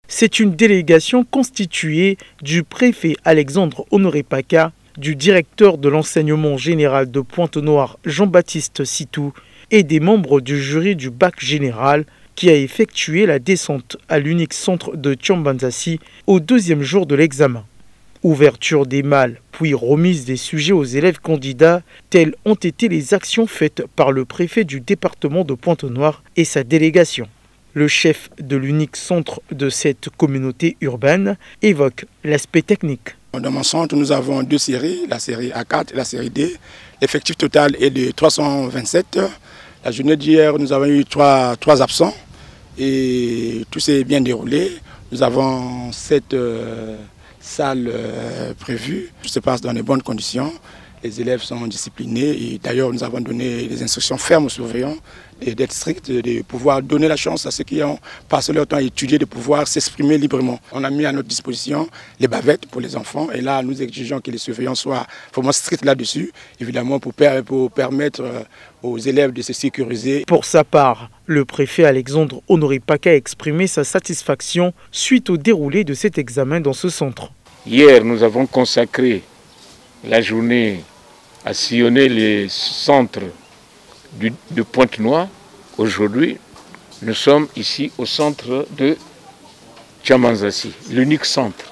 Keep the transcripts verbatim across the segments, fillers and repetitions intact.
C'est une délégation constituée du préfet Alexandre Honoré Paca, du directeur de l'enseignement général de Pointe-Noire Jean-Baptiste Sitou et des membres du jury du bac général qui a effectué la descente à l'unique centre de Tchambanzassi au deuxième jour de l'examen. Ouverture des malles, puis remise des sujets aux élèves candidats, telles ont été les actions faites par le préfet du département de Pointe-Noire et sa délégation. Le chef de l'unique centre de cette communauté urbaine évoque l'aspect technique. Dans mon centre, nous avons deux séries, la série A quatre et la série D. L'effectif total est de trois cent vingt-sept. La journée d'hier, nous avons eu trois, trois absents et tout s'est bien déroulé. Nous avons sept euh, salles euh, prévues. Tout se passe dans de bonnes conditions. Les élèves sont disciplinés et d'ailleurs nous avons donné des instructions fermes aux surveillants d'être stricts, de pouvoir donner la chance à ceux qui ont passé leur temps à étudier, de pouvoir s'exprimer librement. On a mis à notre disposition les bavettes pour les enfants et là nous exigeons que les surveillants soient vraiment stricts là-dessus, évidemment pour, per pour permettre aux élèves de se sécuriser. Pour sa part, le préfet Alexandre Honoré Paca a exprimé sa satisfaction suite au déroulé de cet examen dans ce centre. Hier, nous avons consacré la journée à sillonner les centres du, de Pointe-Noire. Aujourd'hui, nous sommes ici au centre de Tchambanzassi, l'unique centre.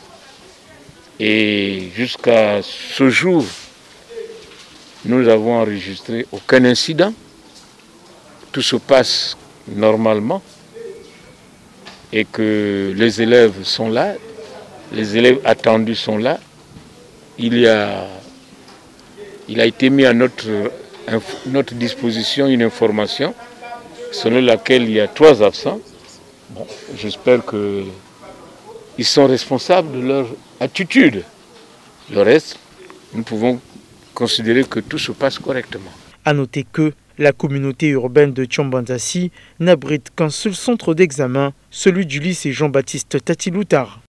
Et jusqu'à ce jour, nous n'avons enregistré aucun incident. Tout se passe normalement et que les élèves sont là, les élèves attendus sont là. Il, y a, il a été mis à notre, notre disposition une information selon laquelle il y a trois absents. Bon, j'espère qu'ils sont responsables de leur attitude. Le reste, nous pouvons considérer que tout se passe correctement. A noter que la communauté urbaine de Tchambanzassi n'abrite qu'un seul centre d'examen, celui du lycée Jean-Baptiste Tati Loutard.